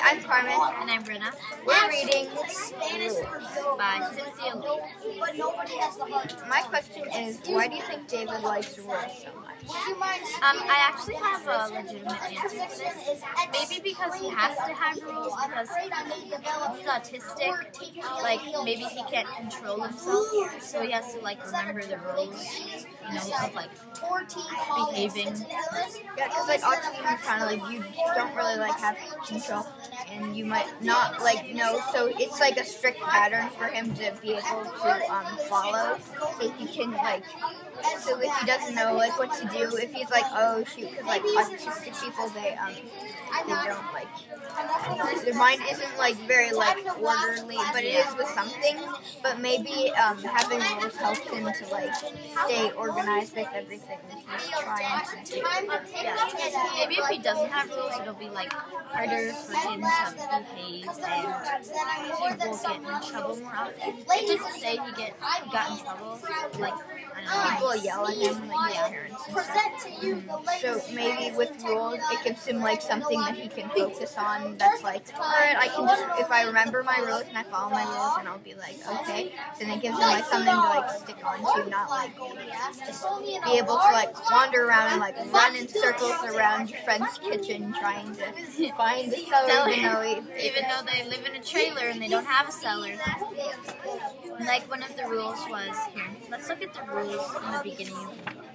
I'm Carmen. And I'm Brenna. We're reading By Cynthia Lee. My question is, why do you think David likes rules so much? I actually have a legitimate answer to this. Maybe because he has to have rules because he's autistic. Like, maybe he can't control himself, so he has to, like, remember the rules, you know, of, like, behaving. Yeah, because, like, autism is kind of like, you don't really, like, have control, and you might not, like, know, so it's, like, a strict pattern for him to be able to, follow, so he can, like, so if he doesn't know, like, what to do, if he's like, oh, shoot, because, like, autistic people, they don't, like, their mind isn't, like, very, like, orderly, but it is with some things, but maybe, having rules helps him to, like, stay organized with everything that he's trying to do. Yeah. Maybe if he doesn't have rules, it'll be, like, harder for him to behave, and he won't get in trouble more often. It doesn't say he got in trouble, like, I don't know. People yell at him, like, his parents and stuff. So maybe with rules, it gives him, like, something that he can focus on that's like, alright, I can just, if I remember my rules and I follow my rules, then I'll be like, okay. So then it gives him, like, something to, like, stick on to, not, like, just be able to, like, wander around and, like, run in circles around your friend's kitchen trying to find the cellar, even though they live in a trailer and they don't have a cellar. Like, one of the rules was, here, let's look at the rules in the beginning of the book.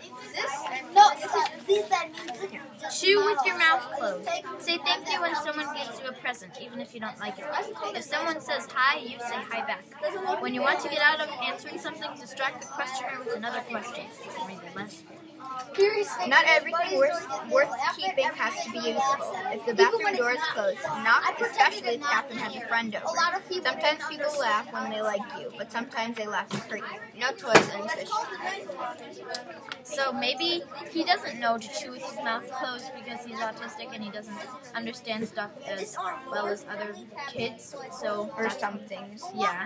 Chew with your mouth closed. Say thank you when someone gives you a present, even if you don't like it. If someone says hi, you say hi back. When you want to get out of answering something, distract the questioner with another question. Read the lesson. Not everything worth keeping has to be useful. If the bathroom door is closed, knock, especially if the captain has a friend over. Sometimes people laugh when they like you, but sometimes they laugh to hurt you. No toys and fish. So maybe he doesn't know to chew with his mouth closed because he's autistic and he doesn't understand stuff as well as other kids. So, or some things. Yeah.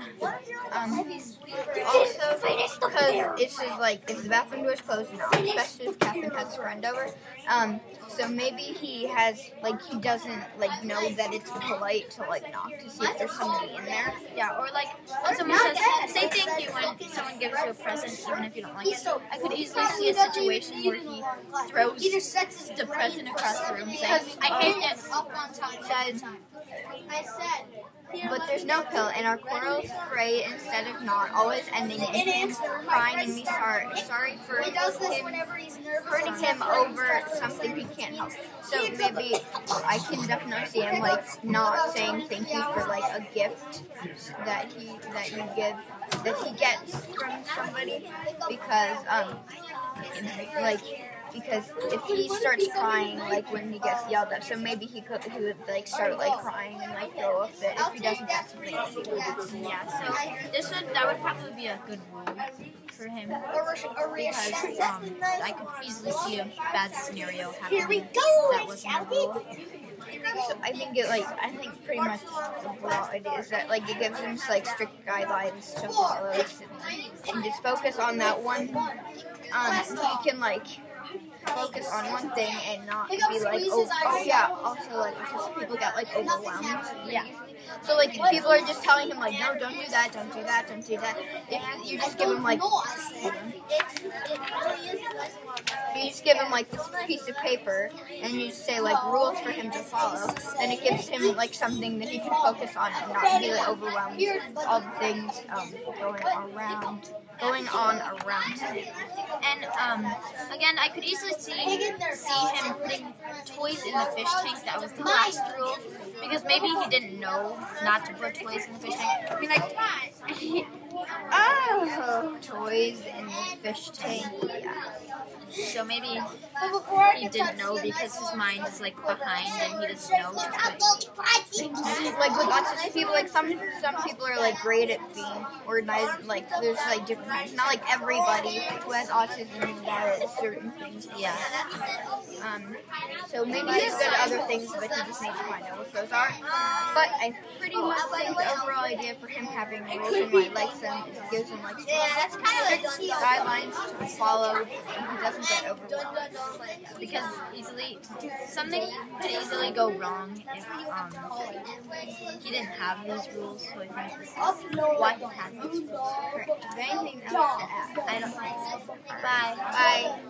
Also, because it's just like, if the bathroom door is closed, no, especially if Catherine has a friend over. So maybe he has, like, he doesn't, like, know that it's polite to, like, knock to see if there's somebody in there. Yeah, or, like, when someone says, say thank you when someone gives you a present, even if you don't like it. I could easily see a situation where he throws the present across the room saying, I hate this. But there's no pill, and our quarrels fray instead of not, always ending in him crying and me sorry for hurting him over something he can't help. So maybe I can definitely see him, like, not saying thank you for, like, a gift that he gets from somebody, because because if he starts crying, like, when he gets yelled at, so maybe he would, like, start, like, crying and, like, throw a fit if he doesn't get something that he wants. Yeah, so that would probably be a good rule for him, because I could easily see a bad scenario happening that wasn't a rule. So I think pretty much the overall idea is that, like, it gives him, like, strict guidelines to follow, and just focus on that one. He can, like, focus on one thing and not be like, oh yeah, also, like, because people get, like, overwhelmed. Yeah. So, like, if people are just telling him, like, no, don't do that, don't do that, don't do that, if you just give him, like, this piece of paper, and you just say, like, rules for him to follow, then it gives him, like, something that he can focus on and not be, like, overwhelmed with all the things going on around him. And again, I could easily see him putting toys in the fish tank. That was the last rule, because maybe he didn't know not to put toys in the fish tank. I mean, like, toys in the fish tank. Yeah. So maybe he didn't know because his mind is, like, behind and he doesn't know to put things. Like, with autistic people, like, some people are, like, great at being organized. Like, there's, like, different kinds. Not like everybody who has autism is bad at certain things. Yeah. So maybe he's good at other things, but he just needs to find out what those are. But I pretty much think the overall idea for him having rules and, like, likes them, it gives him, like, strict guidelines to follow, and he doesn't get overwhelmed. Because something could easily go wrong he didn't have these rules, so I think this is why he had these rules. Is there anything else to add? I don't think so. Bye. Bye.